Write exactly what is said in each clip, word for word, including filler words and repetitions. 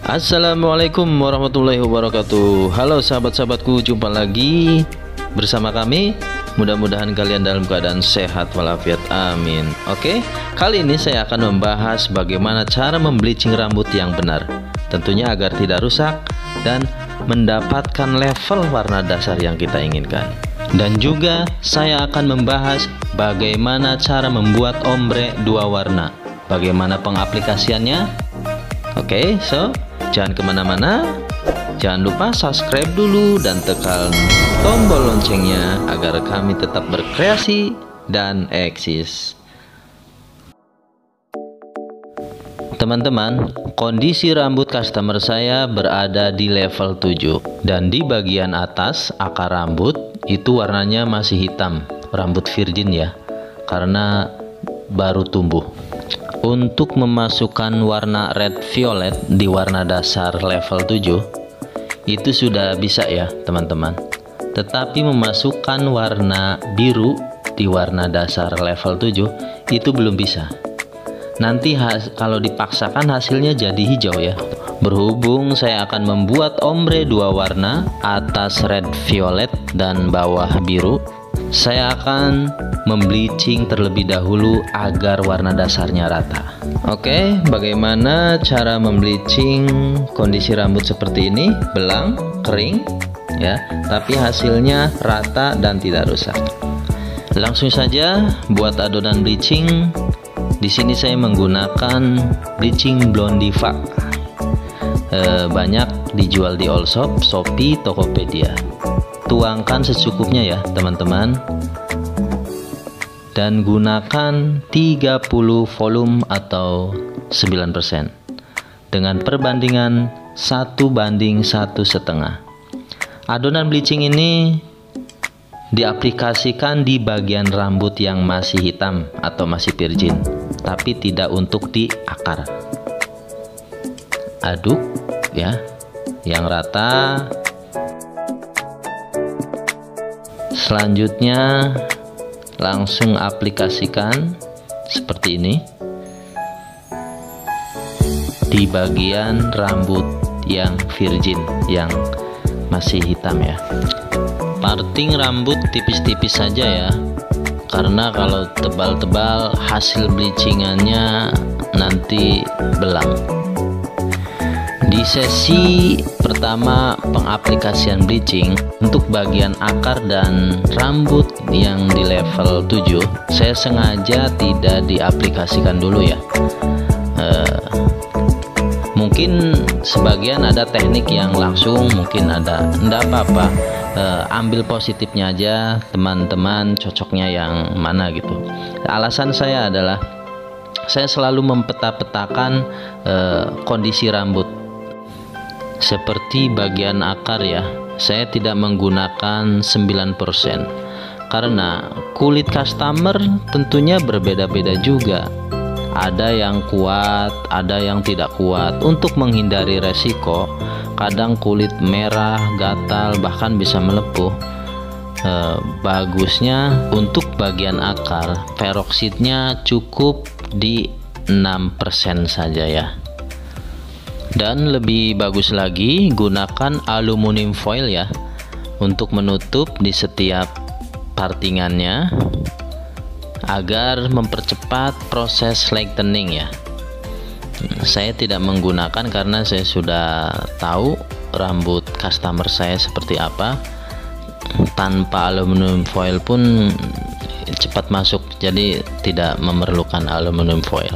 Assalamualaikum warahmatullahi wabarakatuh. Halo sahabat-sahabatku, jumpa lagi bersama kami. Mudah-mudahan kalian dalam keadaan sehat walafiat, amin. Oke, kali ini saya akan membahas bagaimana cara membleaching rambut yang benar, tentunya agar tidak rusak dan mendapatkan level warna dasar yang kita inginkan. Dan juga saya akan membahas bagaimana cara membuat ombre dua warna, bagaimana pengaplikasiannya. Oke, so jangan kemana-mana, jangan lupa subscribe dulu dan tekan tombol loncengnya agar kami tetap berkreasi dan eksis. Teman-teman, kondisi rambut customer saya berada di level tujuh, dan di bagian atas akar rambut itu warnanya masih hitam, rambut virgin ya, karena baru tumbuh. Untuk memasukkan warna red violet di warna dasar level tujuh itu sudah bisa ya teman-teman, tetapi memasukkan warna biru di warna dasar level tujuh itu belum bisa. Nanti has kalau dipaksakan hasilnya jadi hijau ya. Berhubung saya akan membuat ombre dua warna, atas red violet dan bawah biru, saya akan membleaching terlebih dahulu agar warna dasarnya rata. Oke, bagaimana cara membleaching kondisi rambut seperti ini? Belang, kering ya, tapi hasilnya rata dan tidak rusak. Langsung saja buat adonan bleaching. Di sini saya menggunakan bleaching Blondiva. E, banyak dijual di Allshop, Shopee, Tokopedia. Tuangkan secukupnya ya teman-teman, dan gunakan tiga puluh volume atau sembilan persen dengan perbandingan satu banding satu setengah. Adonan bleaching ini diaplikasikan di bagian rambut yang masih hitam atau masih virgin, tapi tidak untuk di akar. Aduk ya yang rata. Selanjutnya langsung aplikasikan seperti ini di bagian rambut yang virgin, yang masih hitam ya. Parting rambut tipis-tipis saja ya, karena kalau tebal-tebal hasil bleachingannya nanti belang. Di sesi pertama pengaplikasian bleaching untuk bagian akar dan rambut yang di level tujuh, saya sengaja tidak diaplikasikan dulu ya. E, mungkin sebagian ada teknik yang langsung, mungkin ada, enggak apa-apa. E, ambil positifnya aja teman-teman, cocoknya yang mana gitu. Alasan saya adalah saya selalu mempeta-petakan e, kondisi rambut. Seperti bagian akar ya, saya tidak menggunakan sembilan persen karena kulit customer tentunya berbeda-beda juga. Ada yang kuat, ada yang tidak kuat. Untuk menghindari resiko, kadang kulit merah, gatal, bahkan bisa melepuh. E, bagusnya untuk bagian akar, peroksidnya cukup di enam persen saja ya. Dan lebih bagus lagi gunakan aluminium foil ya, untuk menutup di setiap partingannya agar mempercepat proses lightening ya. Saya tidak menggunakan karena saya sudah tahu rambut customer saya seperti apa. Tanpa aluminium foil pun cepat masuk, jadi tidak memerlukan aluminium foil.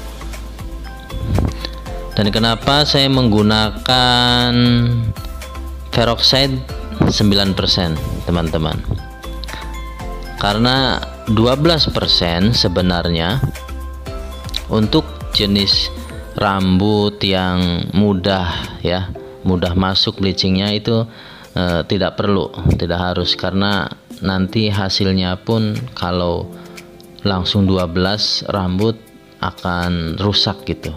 Dan kenapa saya menggunakan peroxide sembilan persen teman-teman? Karena dua belas persen sebenarnya untuk jenis rambut yang mudah ya, mudah masuk bleachingnya itu eh, tidak perlu, tidak harus, karena nanti hasilnya pun kalau langsung dua belas rambut akan rusak gitu.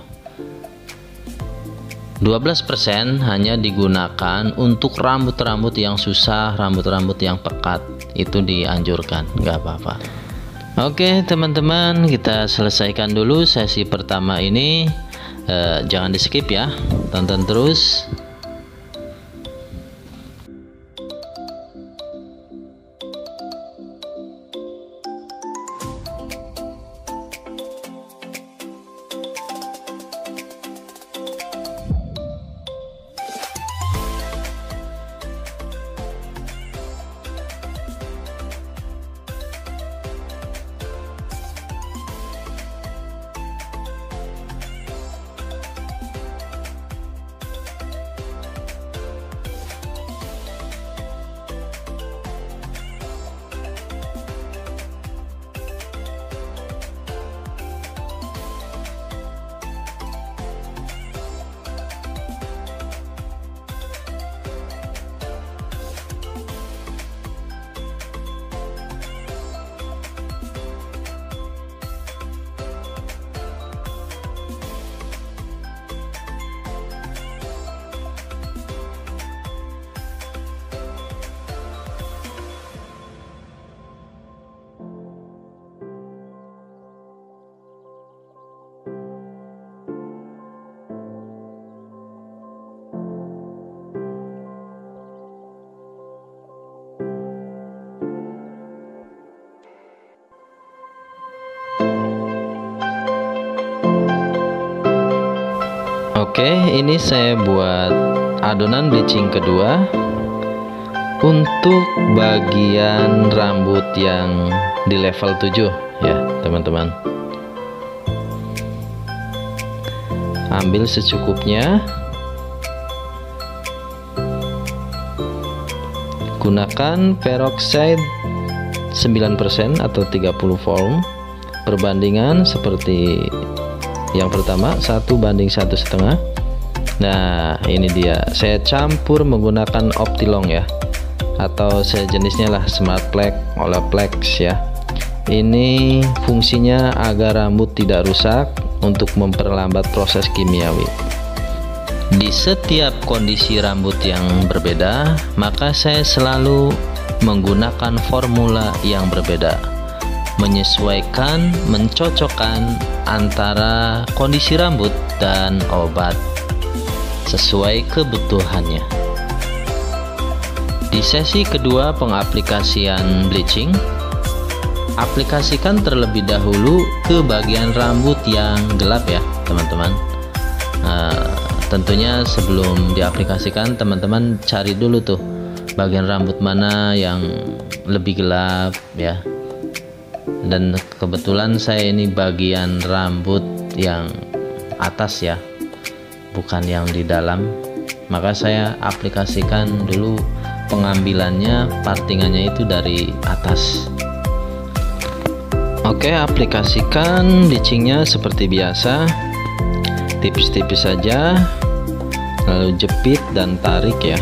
dua belas persen hanya digunakan untuk rambut-rambut yang susah, rambut-rambut yang pekat, itu dianjurkan, nggak apa-apa. Oke teman-teman, kita selesaikan dulu sesi pertama ini. eh, jangan di skip ya, tonton terus. Oke, ini saya buat adonan bleaching kedua untuk bagian rambut yang di level tujuh ya teman-teman. Ambil secukupnya. Gunakan peroxide sembilan persen atau tiga puluh volume. Perbandingan seperti yang pertama, satu banding satu setengah. Nah, ini dia. Saya campur menggunakan Optilong ya, atau sejenisnya lah, Smartplex, Olaplex ya. Ini fungsinya agar rambut tidak rusak untuk memperlambat proses kimiawi. Di setiap kondisi rambut yang berbeda, maka saya selalu menggunakan formula yang berbeda, menyesuaikan, mencocokkan antara kondisi rambut dan obat sesuai kebutuhannya. Di sesi kedua pengaplikasian bleaching, aplikasikan terlebih dahulu ke bagian rambut yang gelap ya teman-teman. Nah, tentunya sebelum diaplikasikan, teman-teman cari dulu tuh bagian rambut mana yang lebih gelap ya. Dan kebetulan saya ini bagian rambut yang atas ya, bukan yang di dalam, maka saya aplikasikan dulu pengambilannya, partingannya itu dari atas. Oke, aplikasikan bleachingnya seperti biasa, tipis-tipis saja, lalu jepit dan tarik ya.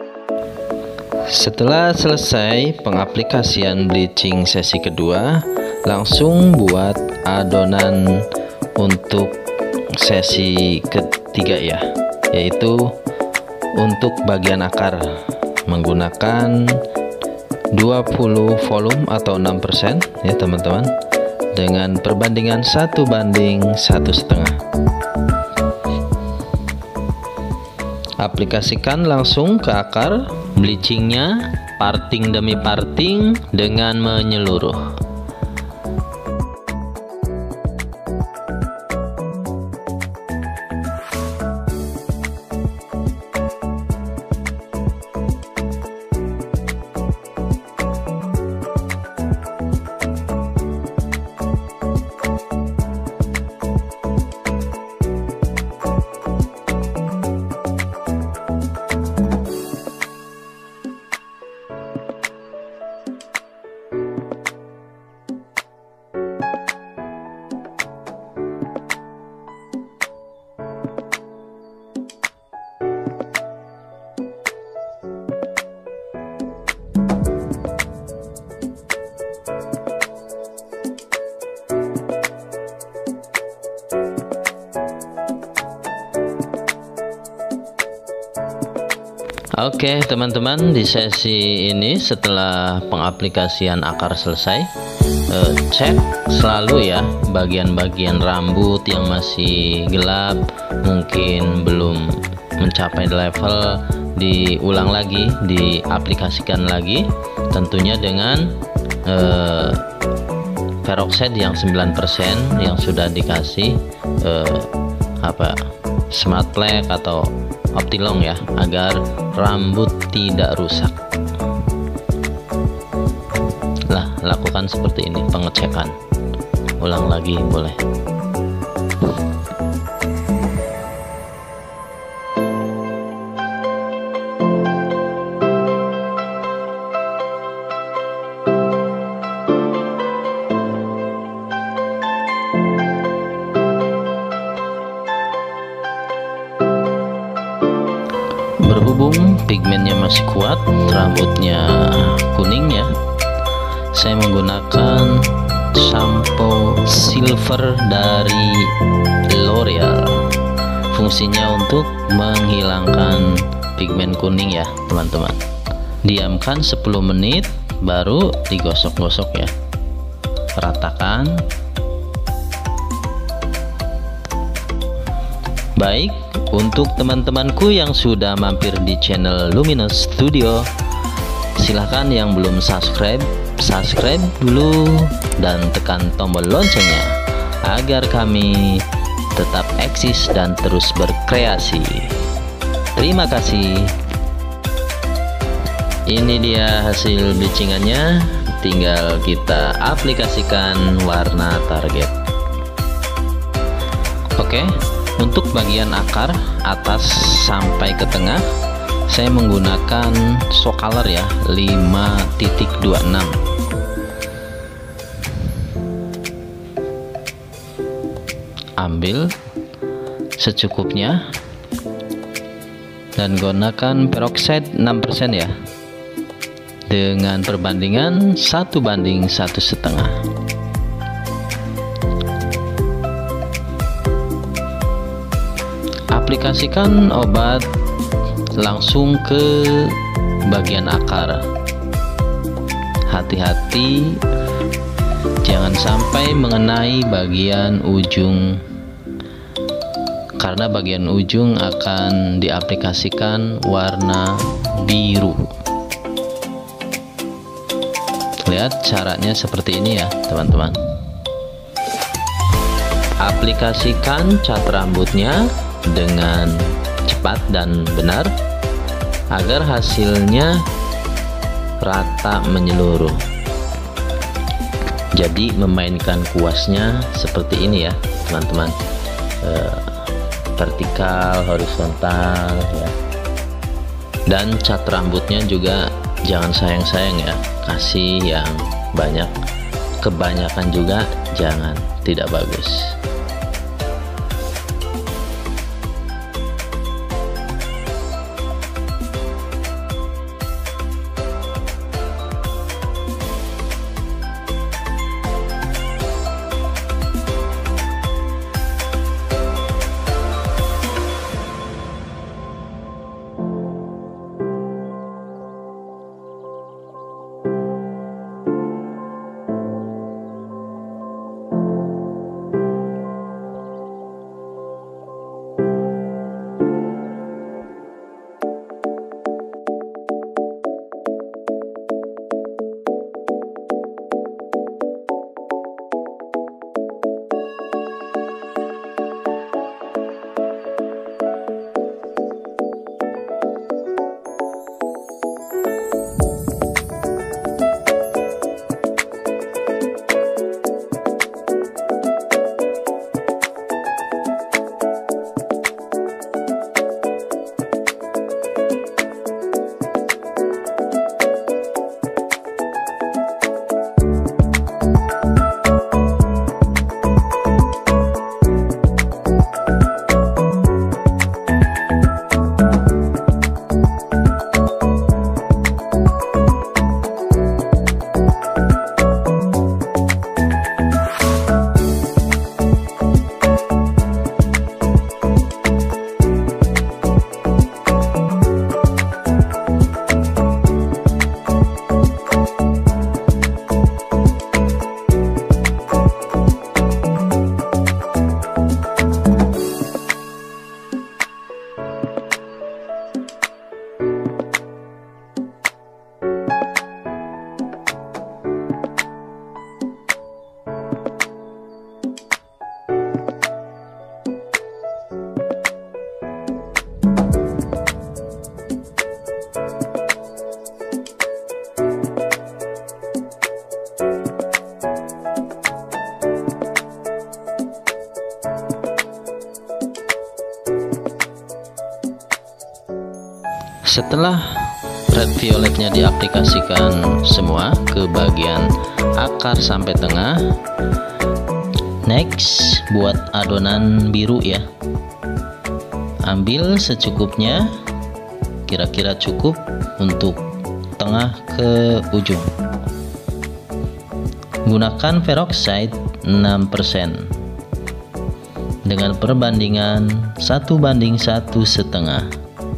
Setelah selesai pengaplikasian bleaching sesi kedua, langsung buat adonan untuk sesi ketiga ya, yaitu untuk bagian akar menggunakan dua puluh volume atau enam persen ya teman-teman, dengan perbandingan satu banding satu setengah. Aplikasikan langsung ke akar, bleachingnya parting demi parting dengan menyeluruh. Oke teman-teman, di sesi ini setelah pengaplikasian akar selesai, eh, cek selalu ya bagian-bagian rambut yang masih gelap, mungkin belum mencapai level, diulang lagi, diaplikasikan lagi, tentunya dengan eh, peroxide yang sembilan persen yang sudah dikasih eh, apa smart black atau Optilong ya, agar rambut tidak rusak. Lah, lakukan seperti ini pengecekan. Ulang lagi boleh. Berhubung pigmennya masih kuat, rambutnya kuning ya, saya menggunakan shampoo silver dari L'Oreal. Fungsinya untuk menghilangkan pigmen kuning ya teman-teman. Diamkan sepuluh menit baru digosok-gosok ya, ratakan. Baik, untuk teman-temanku yang sudah mampir di channel Luminous Studio, silahkan yang belum subscribe, subscribe dulu dan tekan tombol loncengnya agar kami tetap eksis dan terus berkreasi. Terima kasih. Ini dia hasil bleachingannya, tinggal kita aplikasikan warna target. Oke. Untuk bagian akar atas sampai ke tengah, saya menggunakan shock color ya, lima titik dua enam. Ambil secukupnya dan gunakan peroxide enam persen ya, dengan perbandingan satu banding satu setengah. Aplikasikan obat langsung ke bagian akar. Hati-hati jangan sampai mengenai bagian ujung, karena bagian ujung akan diaplikasikan warna biru. Lihat caranya seperti ini ya teman-teman. Aplikasikan cat rambutnya dengan cepat dan benar agar hasilnya rata menyeluruh. Jadi memainkan kuasnya seperti ini ya teman-teman, e, vertikal, horizontal ya. Dan cat rambutnya juga jangan sayang-sayang ya, kasih yang banyak, kebanyakan juga jangan, tidak bagus. Setelah red violetnya diaplikasikan semua ke bagian akar sampai tengah, next buat adonan biru ya. Ambil secukupnya, kira-kira cukup untuk tengah ke ujung. Gunakan peroxide enam persen dengan perbandingan satu banding satu setengah.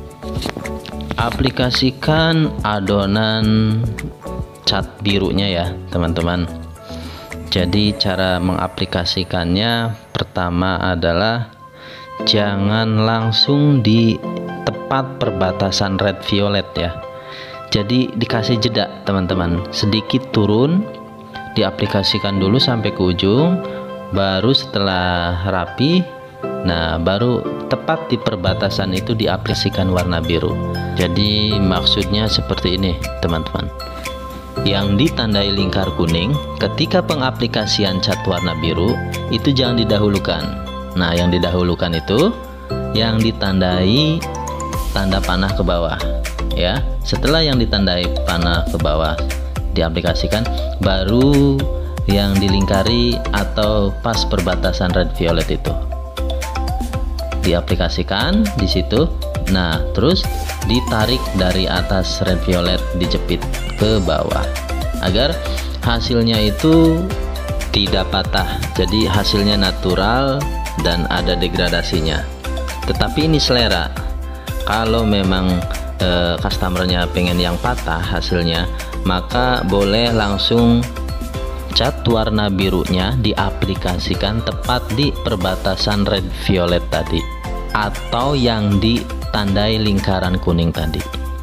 Aplikasikan adonan cat birunya ya teman-teman. Jadi cara mengaplikasikannya pertama adalah jangan langsung di tepat perbatasan red violet ya. Jadi dikasih jeda teman-teman, sedikit turun, diaplikasikan dulu sampai ke ujung, baru setelah rapi, nah baru tepat di perbatasan itu diaplikasikan warna biru. Jadi maksudnya seperti ini teman-teman. Yang ditandai lingkar kuning ketika pengaplikasian cat warna biru itu jangan didahulukan. Nah yang didahulukan itu yang ditandai tanda panah ke bawah ya. Setelah yang ditandai panah ke bawah diaplikasikan, baru yang dilingkari atau pas perbatasan red violet itu diaplikasikan di situ. Nah terus ditarik dari atas red violet, dijepit ke bawah agar hasilnya itu tidak patah, jadi hasilnya natural dan ada degradasinya. Tetapi ini selera, kalau memang e, customernya pengen yang patah hasilnya, maka boleh langsung cat warna birunya diaplikasikan tepat di perbatasan red violet tadi atau yang ditandai lingkaran kuning tadi.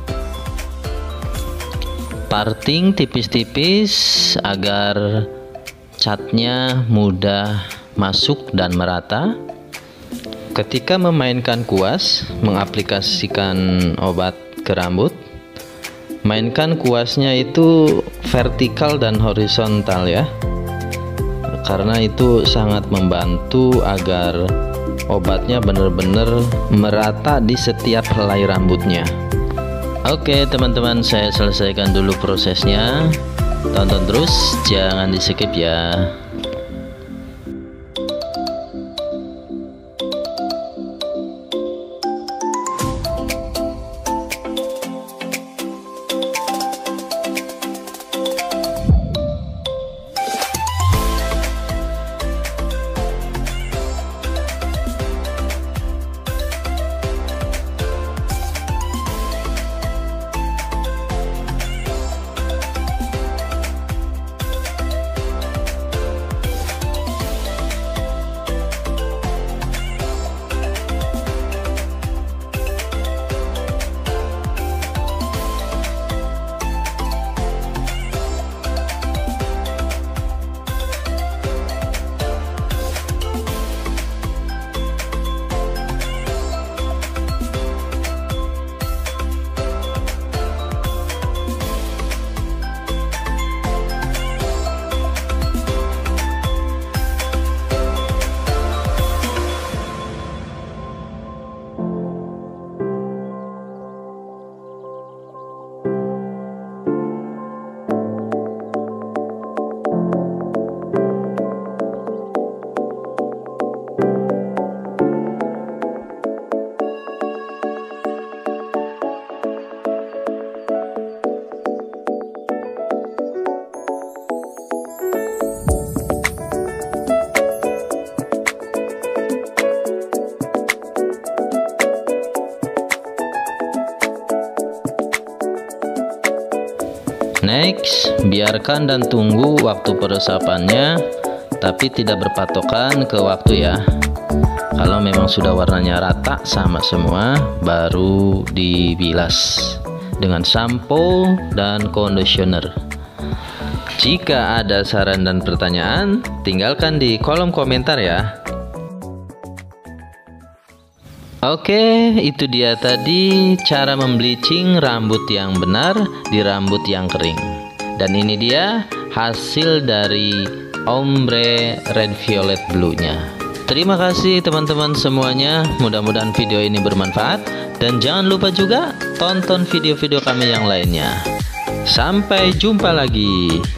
Parting tipis-tipis agar catnya mudah masuk dan merata. Ketika memainkan kuas, mengaplikasikan obat ke rambut, mainkan kuasnya itu vertikal dan horizontal ya, karena itu sangat membantu agar obatnya benar-benar merata di setiap helai rambutnya. Oke teman-teman, saya selesaikan dulu prosesnya. Tonton terus, jangan di skip ya. Next, biarkan dan tunggu waktu peresapannya, tapi tidak berpatokan ke waktu ya. Kalau memang sudah warnanya rata sama semua, baru dibilas dengan sampo dan conditioner. Jika ada saran dan pertanyaan, tinggalkan di kolom komentar ya. Oke, itu dia tadi cara membleaching rambut yang benar di rambut yang kering. Dan ini dia hasil dari ombre red violet blue-nya. Terima kasih teman-teman semuanya. Mudah-mudahan video ini bermanfaat. Dan jangan lupa juga tonton video-video kami yang lainnya. Sampai jumpa lagi.